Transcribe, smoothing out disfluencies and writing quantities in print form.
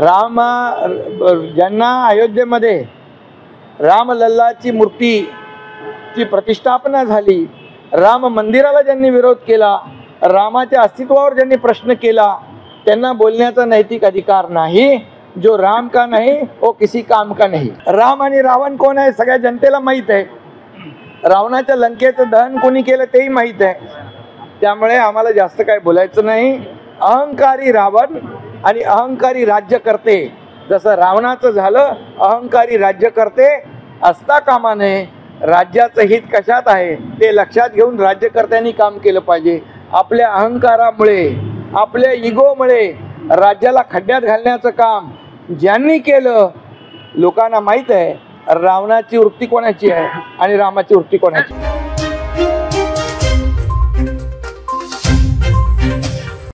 ज्यांना अयोध्येमध्ये रामलल्लाची मूर्तीची प्रतिष्ठापना झाली, राम मंदिराला ज्यांनी विरोध केला, रामाच्या अस्तित्वावर ज्यांनी प्रश्न केला, त्यांना बोलण्याचा नैतिक अधिकार नाही। जो राम का नहीं वो किसी काम का नहीं। राम आणि रावण कोण आहे सगळ्या जनतेला माहीत आहे। रावणाच्या लंकेचं दहन कोणी केलं तेही माहीत आहे। त्यामुळे आम्हाला जास्त काय बोलायचं नाही। अहंकारी रावण आणि अहंकारी राज्यकर्ते, जसं रावणाचं झालं अहंकारी राज्यकर्ते असता कामा नये। राज्याचं हित कशात आहे ते लक्षात घेऊन राज्यकर्त्यांनी काम केलं पाहिजे। आपल्या अहंकारामुळे, आपल्या इगोमुळे राज्याला खड्ड्यात घालण्याचं काम ज्यांनी केलं, लोकांना माहीत आहे रावणाची वृत्ती कोणाची आहे आणि रामाची वृत्ती कोणाची।